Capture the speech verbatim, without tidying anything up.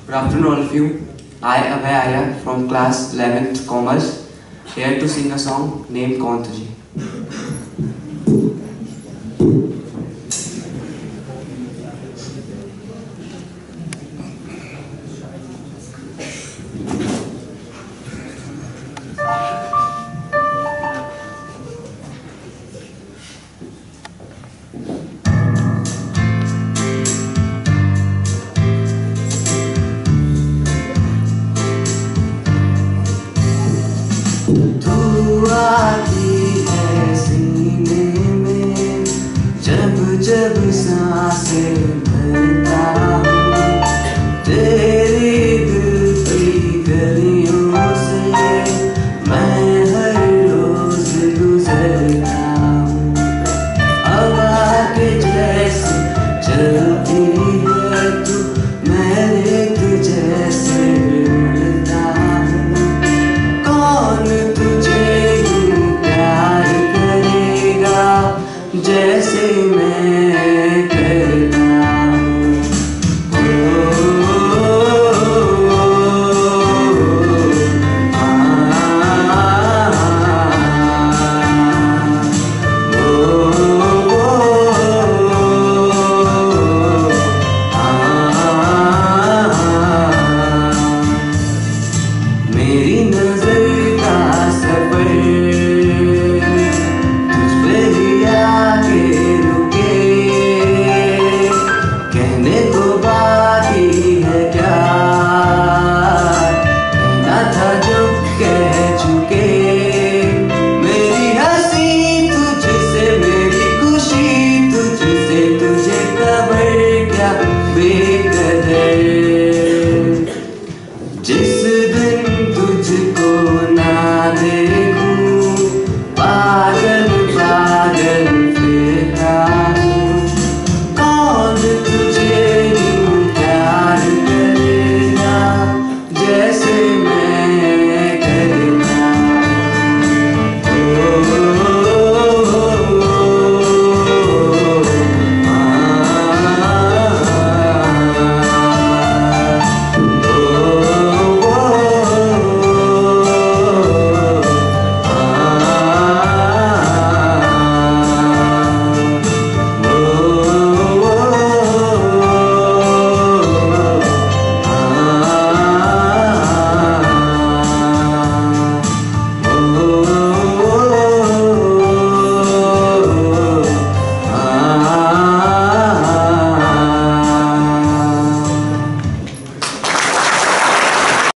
Good afternoon, all of you. I, Abhay Arya from class eleventh Commerce, here to sing a song named Kaun Tujhe. तू आती है सीने में जब जब सांसें भरता हूँ, तेरी दिल की गलियों से मैं हर रोज गुजरता हूँ। हवा के जैसे चलती है तू, मैं रेत जैसे